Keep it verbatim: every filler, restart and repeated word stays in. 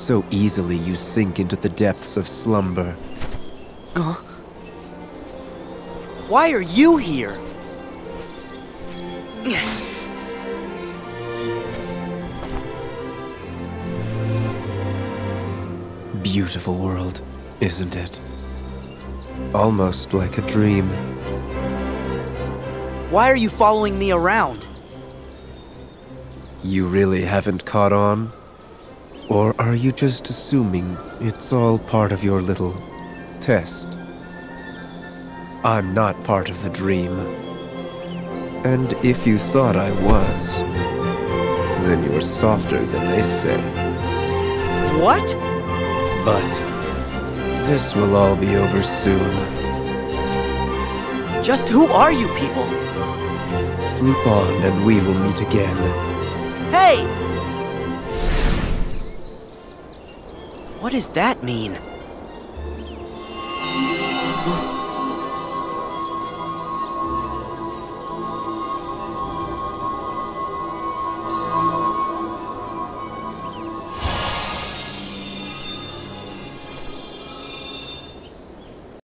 So easily you sink into the depths of slumber. Huh? Why are you here? Beautiful world, isn't it? Almost like a dream. Why are you following me around? You really haven't caught on? Or are you just assuming it's all part of your little test? I'm not part of the dream. And if you thought I was, then you're softer than they say. What? But this will all be over soon. Just who are you people? Sleep on and we will meet again. Hey! What does that mean?